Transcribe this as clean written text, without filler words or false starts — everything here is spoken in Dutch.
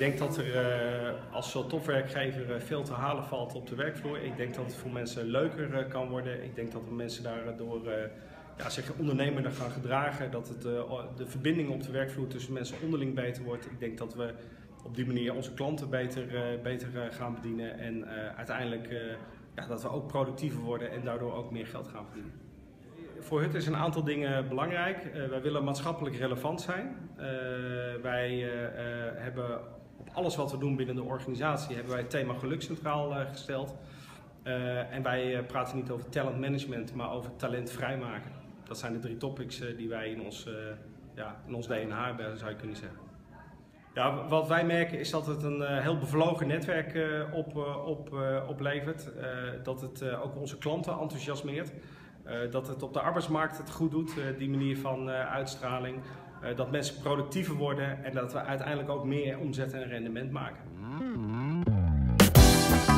denk dat er als topwerkgever veel te halen valt op de werkvloer. Ik denk dat het voor mensen leuker kan worden. Ik denk dat de mensen daardoor zich ondernemender gaan gedragen. Dat het, de verbinding op de werkvloer tussen mensen onderling beter wordt. Ik denk dat we op die manier onze klanten beter gaan bedienen. En uiteindelijk dat we ook productiever worden en daardoor ook meer geld gaan verdienen. Voor Hut is een aantal dingen belangrijk. Wij willen maatschappelijk relevant zijn. Wij hebben op alles wat we doen binnen de organisatie hebben wij het thema geluk centraal gesteld. En wij praten niet over talent management, maar over talent vrijmaken. Dat zijn de 3 topics die wij in ons DNA hebben, zou je kunnen zeggen. Ja, wat wij merken is dat het een heel bevlogen netwerk oplevert. Dat het ook onze klanten enthousiasmeert. Dat het op de arbeidsmarkt het goed doet, die manier van uitstraling. Dat mensen productiever worden en dat we uiteindelijk ook meer omzet en rendement maken.